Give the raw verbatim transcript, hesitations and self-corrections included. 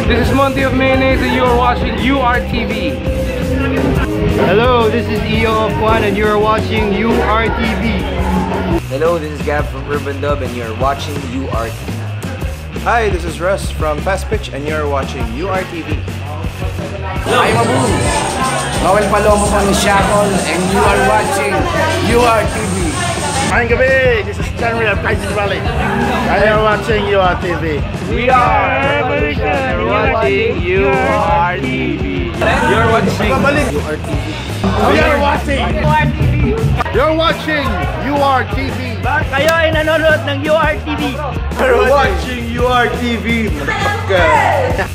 This is Monty of Mayonnaise and you are watching U R T V. Hello, this is Iyo of Juan and you are watching U R T V. Hello, this is Gab from Urbandub and you are watching U R T V. Hi, this is Russ from Faspitch and you are watching U R T V. I'm Abu, Noel Palomo from Siakol and you are watching U R T V. I'm Gabby, this is Janry of Kaizen Valley. I am watching U R T V. We are Herbalution. You're watching U R T V. You're watching U R T V. You're watching U R T V. You're watching U R T V. Kayo ay nanonood ng U R T V. You're watching U R T V.